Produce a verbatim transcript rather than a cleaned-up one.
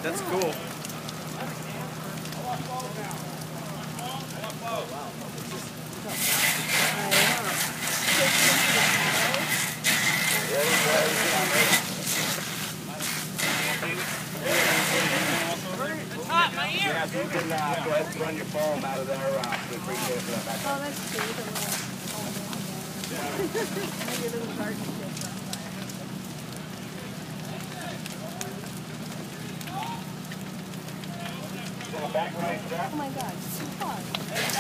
That's cool. It's hot in my ear. Yeah, so you can uh, go ahead and run your foam out of there. Uh, we appreciate it for that back. Oh, that's cute. Maybe a little garden shit. Oh my God, it's too far.